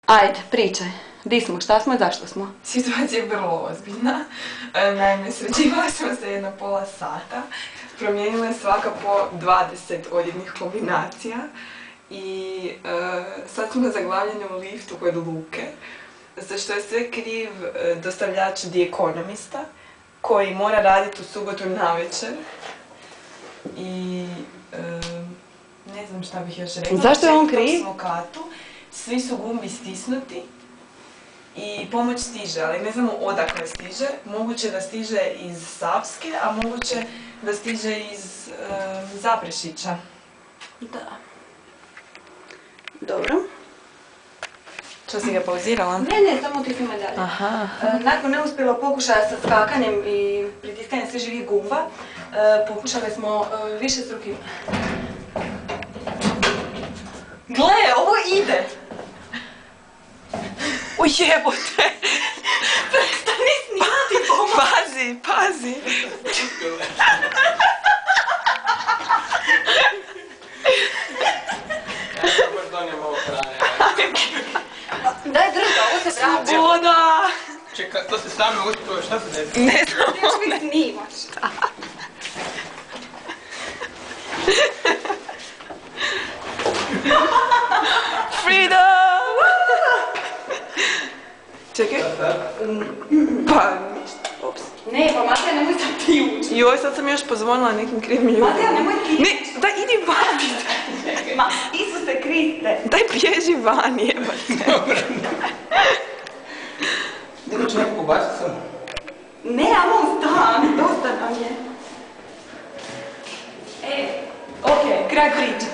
Ajde, pričaj. Di smo, šta smo i zašto smo? Situacija je vrlo ozbiljna. Naime, sređivala smo se jedno pola sata. Promijenila je svaka po 20 odjednih kombinacija. I sad smo zaglavljeni u liftu kod Luke. Za što je sve kriv dostavljač The Economista, koji mora raditi u subotu navečer. I ne znam šta bih još rekla. Zašto je on kriv? Smo katu, svi su gumbi stisnuti i pomoć stiže, ali ne znamo odakle stiže. Moguće da stiže iz Savske, a moguće da stiže iz Zaprešića. Da. Dobro. Što si ga pauzirala? Ne, samo ti snimaj dalje. Aha. Nakon neuspjelog pokušaja sa skakanjem i pritiskanjem sve živih gumba, pokušali smo višestruki... Gle, ovo ide! O jebote! Prestani snimati pomoć! Pazi! Ja sam baš donijem ovo hrane. Daj drža, ovo se vraća. Sloboda! Čekaj, to se sami uspio, šta se desi? Ne znam. Ti još mi snimaš. Freedom! Čekaj. Pa ništa. Ups. Ne, pa Matija, nemoj sad ti ući. Joj, sad sam još pozvonila nekim krivim ljudima. Matija, nemoj ti. Ne, daj idi van! Ma, Isuse Kriste. Daj bježi van, jebate. Niko će neko pobaciti sam. Ne, ajmo u stan, dosta nam je. Okej, kraj priče.